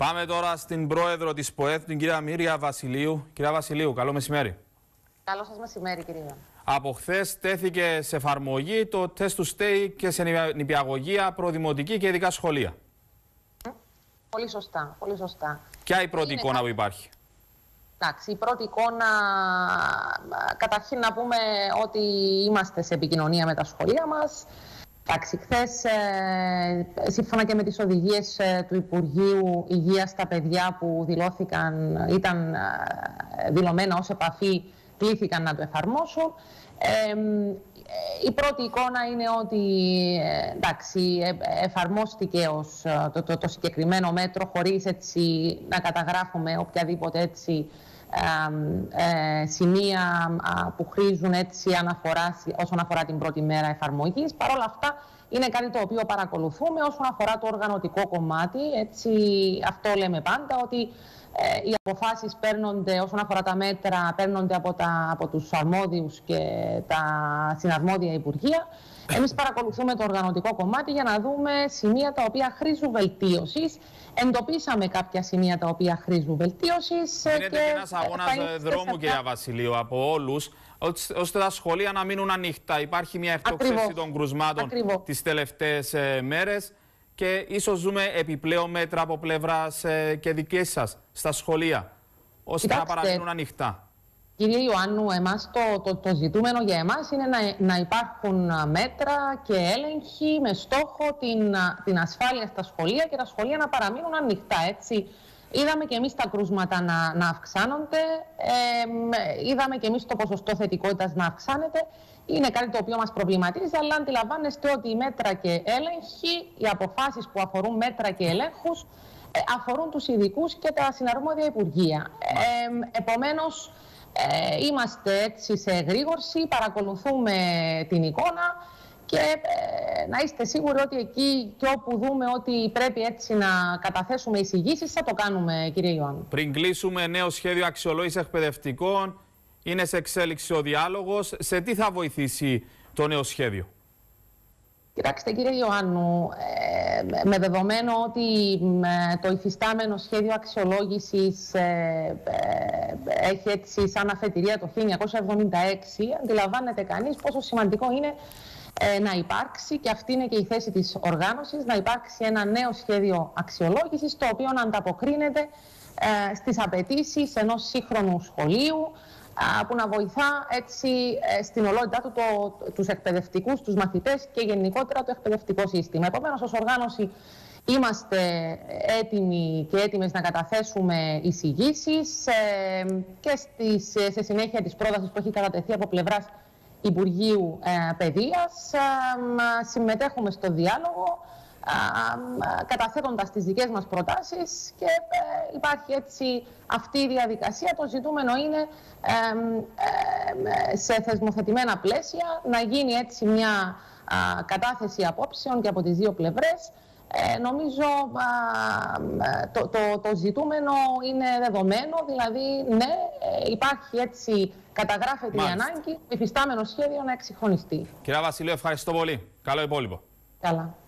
Πάμε τώρα στην πρόεδρο της ΠΟΕΘ, την κυρία Μύρια Βασιλείου. Κυρία Βασιλείου, καλό μεσημέρι. Καλό σας μεσημέρι, κυρία. Από χθες τέθηκε σε εφαρμογή το test to stay και σε νηπιαγωγεία, προδημοτική και ειδικά σχολεία. Πολύ σωστά, πολύ σωστά. Ποια η πρώτη εικόνα που υπάρχει? Εντάξει, η πρώτη εικόνα, καταρχήν να πούμε ότι είμαστε σε επικοινωνία με τα σχολεία μας. Εντάξει, χθες, σύμφωνα και με τις οδηγίες του Υπουργείου Υγείας, στα παιδιά που ήταν δηλωμένα ως επαφή, κλήθηκαν να το εφαρμόσουν. Η πρώτη εικόνα είναι ότι εντάξει, εφαρμόστηκε το συγκεκριμένο μέτρο χωρίς έτσι να καταγράφουμε οποιαδήποτε έτσι σημεία που χρήζουν έτσι αναφορά όσον αφορά την πρώτη μέρα εφαρμογής. Παρ' όλα αυτά είναι κάτι το οποίο παρακολουθούμε όσον αφορά το οργανωτικό κομμάτι. Έτσι, αυτό λέμε πάντα, ότι οι αποφάσεις παίρνονται όσον αφορά τα μέτρα, παίρνονται από τους αρμόδιους και τα συναρμόδια υπουργεία. Εμείς παρακολουθούμε το οργανωτικό κομμάτι για να δούμε σημεία τα οποία χρήζουν βελτίωσης. Εντοπίσαμε κάποια σημεία τα οποία χρήζουν βελτίωσης. Γίνεται και ένας αγώνας δρόμου, κυρία Βασιλείου, από όλους, ώστε τα σχολεία να μείνουν ανοιχτά. Υπάρχει μια εκτόξευση των κρουσμάτων τις τελευταίες μέρες και ίσως ζούμε επιπλέον μέτρα από πλευράς και δικές σας στα σχολεία, ώστε να παραμείνουν ανοιχτά. Κύριε Ιωάννου, το ζητούμενο για εμάς είναι να υπάρχουν μέτρα και έλεγχοι με στόχο την ασφάλεια στα σχολεία και τα σχολεία να παραμείνουν ανοιχτά. Έτσι. Είδαμε και εμείς τα κρούσματα να αυξάνονται, είδαμε και εμείς το ποσοστό θετικότητας να αυξάνεται. Είναι κάτι το οποίο μας προβληματίζει, αλλά αντιλαμβάνεστε ότι οι μέτρα και έλεγχοι, οι αποφάσεις που αφορούν μέτρα και ελέγχους, αφορούν τους ειδικούς και τα συναρμόδια υπουργεία. Επομένως, είμαστε έτσι σε εγρήγορση, παρακολουθούμε την εικόνα και να είστε σίγουροι ότι εκεί και όπου δούμε ότι πρέπει έτσι να καταθέσουμε εισηγήσεις, θα το κάνουμε, κύριε Ιωάννου. Πριν κλείσουμε, νέο σχέδιο αξιολόγησης εκπαιδευτικών, είναι σε εξέλιξη ο διάλογος. Σε τι θα βοηθήσει το νέο σχέδιο? Κοιτάξτε, κύριε Ιωάννου, με δεδομένο ότι το υφιστάμενο σχέδιο αξιολόγησης έχει έτσι σαν αφετηρία το 1976, αντιλαμβάνεται κανείς πόσο σημαντικό είναι να υπάρξει, και αυτή είναι και η θέση της οργάνωσης, να υπάρξει ένα νέο σχέδιο αξιολόγησης, το οποίο να ανταποκρίνεται στις απαιτήσεις ενός σύγχρονου σχολείου, που να βοηθά έτσι στην ολότητά του τους εκπαιδευτικούς, τους μαθητές και γενικότερα το εκπαιδευτικό σύστημα. Επομένως, ως οργάνωση είμαστε έτοιμοι και έτοιμες να καταθέσουμε εισηγήσεις και σε συνέχεια της πρότασης που έχει κατατεθεί από πλευράς Υπουργείου Παιδείας. Συμμετέχουμε στο διάλογο, καταθέτοντας τις δικές μας προτάσεις, και υπάρχει έτσι αυτή η διαδικασία. Το ζητούμενο είναι σε θεσμοθετημένα πλαίσια να γίνει έτσι μια κατάθεση απόψεων και από τις δύο πλευρές. Νομίζω το ζητούμενο είναι δεδομένο, δηλαδή ναι, υπάρχει έτσι, καταγράφεται η ανάγκη, το υφιστάμενο σχέδιο να εξυγχρονιστεί. Κυρία Βασιλείου, ευχαριστώ πολύ. Καλό υπόλοιπο. Καλά.